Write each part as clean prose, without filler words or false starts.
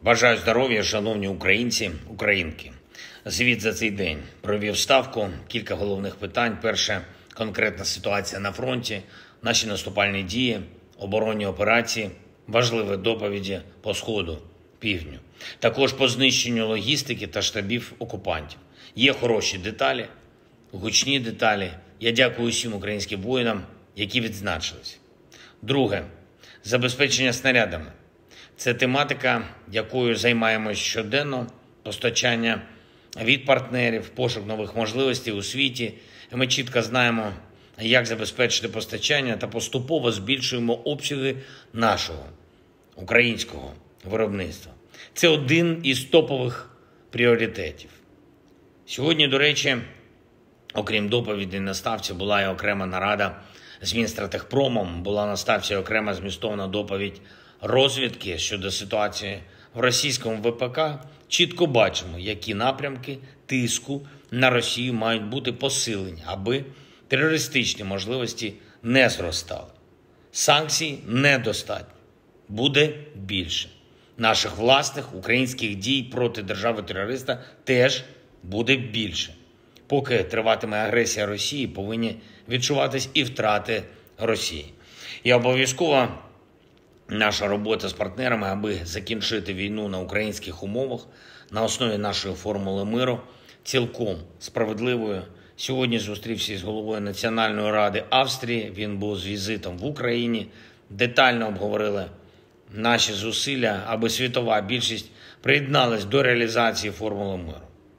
Бажаю здоров'я, шановні українці, українки. Звіт за цей день провів ставку, кілька головних питань. Перше – конкретна ситуація на фронті, наші наступальні дії, оборонні операції, важливі доповіді по Сходу, Півдню. Також по знищенню логістики та штабів окупантів. Є хороші деталі, гучні деталі. Я дякую усім українським воїнам, які відзначились. Друге – забезпечення снарядами. Це тематика, якою займаємось щоденно, постачання від партнерів, пошук нових можливостей у світі. І ми чітко знаємо, як забезпечити постачання та поступово збільшуємо обсяги нашого українського виробництва. Це один із топових пріоритетів. Сьогодні, до речі, окрім доповідей на ставці, була і окрема нарада з Мінстратегпромом, була на ставці окрема змістовна доповідь розвідки щодо ситуації в російському ВПК. Чітко бачимо, які напрямки тиску на Росію мають бути посилені, аби терористичні можливості не зростали. Санкцій недостатньо. Буде більше. Наших власних українських дій проти держави-терориста теж буде більше. Поки триватиме агресія Росії, повинні відчуватись і втрати Росії. І обов'язково наша робота з партнерами, аби закінчити війну на українських умовах, на основі нашої формули миру, цілком справедливою. Сьогодні зустрівся з головою Національної ради Австрії, він був з візитом в Україні, детально обговорили наші зусилля, аби світова більшість приєдналась до реалізації формули миру.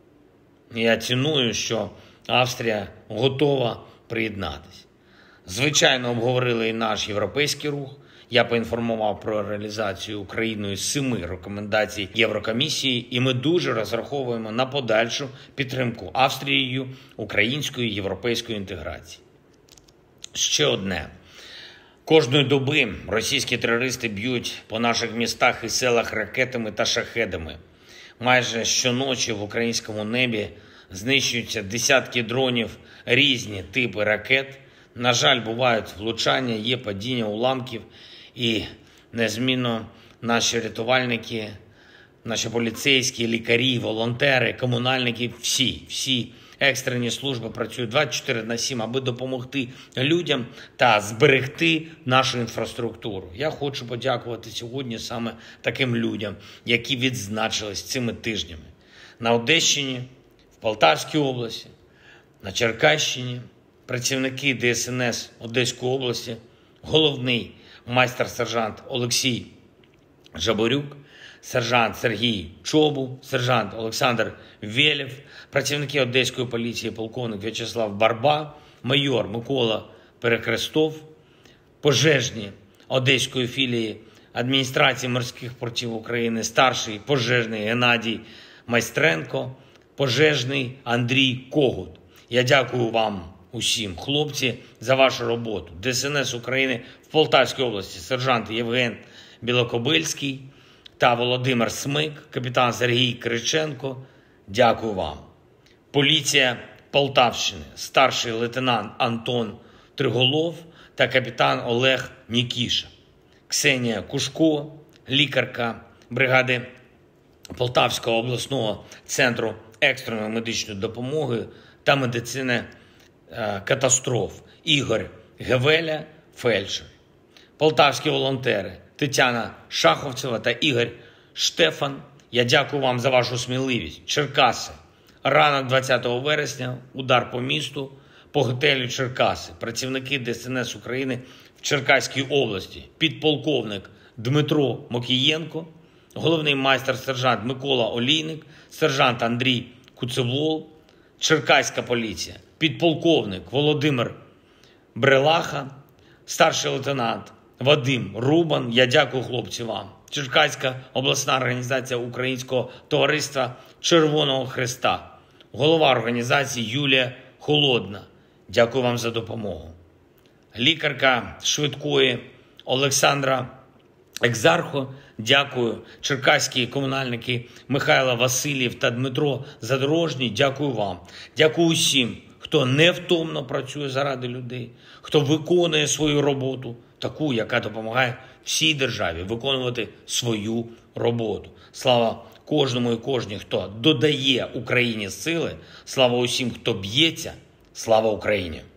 Я ціную, що Австрія готова приєднатися. Звичайно, обговорили і наш європейський рух. Я поінформував про реалізацію Україною 7 рекомендацій Єврокомісії, і ми дуже розраховуємо на подальшу підтримку Австрією української європейської інтеграції. Ще одне. Кожної доби російські терористи б'ють по наших містах і селах ракетами та шахедами. Майже щоночі в українському небі знищуються десятки дронів, різні типи ракет. На жаль, бувають влучання, є падіння уламків, і незмінно наші рятувальники, наші поліцейські, лікарі, волонтери, комунальники, всі екстрені служби працюють 24/7, аби допомогти людям та зберегти нашу інфраструктуру. Я хочу подякувати сьогодні саме таким людям, які відзначились цими тижнями. На Одещині, в Полтавській області, на Черкащині, працівники ДСНС Одеської області, головний майстер-сержант Олексій Жаборюк, сержант Сергій Чобу, сержант Олександр Велєв, працівники Одеської поліції, полковник В'ячеслав Барба, майор Микола Перекрестов, пожежні Одеської філії адміністрації морських портів України, старший пожежний Геннадій Майстренко, пожежний Андрій Когут. Я дякую вам усім, хлопці, за вашу роботу. ДСНС України в Полтавській області, сержант Євген Білокобильський та Володимир Смик, капітан Сергій Кириченко, дякую вам. Поліція Полтавщини, старший лейтенант Антон Триголов та капітан Олег Нікіша. Ксенія Кушко, лікарка бригади Полтавського обласного центру екстреної медичної допомоги та медицини катастроф. Ігор Гевеля, фельдшер. Полтавські волонтери Тетяна Шаховцева та Ігор Штефан. Я дякую вам за вашу сміливість. Черкаси. Ранок 20 вересня, удар по місту, по готелю Черкаси. Працівники ДСНС України в Черкаській області. Підполковник Дмитро Мокієнко, головний майстер-сержант Микола Олійник, сержант Андрій Куцевол, Черкаська поліція. Підполковник Володимир Брелаха, старший лейтенант Вадим Рубан. Я дякую, хлопці, вам. Черкаська обласна організація Українського товариства Червоного Хреста. Голова організації Юлія Холодна. Дякую вам за допомогу. Лікарка швидкої Олександра Екзархо. Дякую. Черкаські комунальники Михайло Васильєв та Дмитро Задорожній. Дякую вам. Дякую усім, хто невтомно працює заради людей, хто виконує свою роботу, таку, яка допомагає всій державі виконувати свою роботу. Слава кожному і кожній, хто додає Україні сили. Слава усім, хто б'ється. Слава Україні!